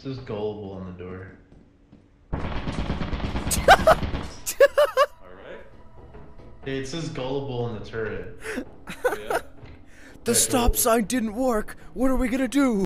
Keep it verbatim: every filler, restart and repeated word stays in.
says Gullible on the door. Alright. Hey, it says Gullible on the turret. Yeah. The Yeah, stop Gullible. sign didn't work. What are we gonna do?